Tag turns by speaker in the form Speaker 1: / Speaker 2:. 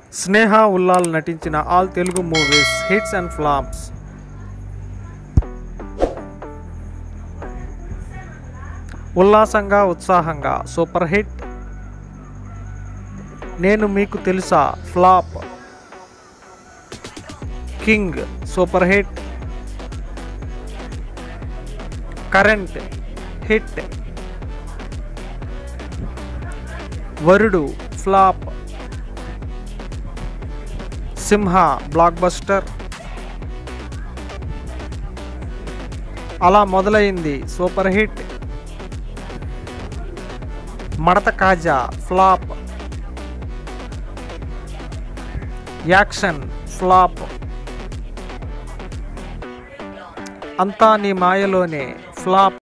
Speaker 1: స్నేహ ఉల్లాల్ నటించిన all Telugu movies hits and flops. Ullasamga Utsahamga super hit. Nenu Meeku Telusa flop. King super hit. Current hit. Varudu flop. Simha blockbuster. Ala Modalaindi super hit. మడత కాజా flop. Action flop. అంతా నీ మాయలోనే flop.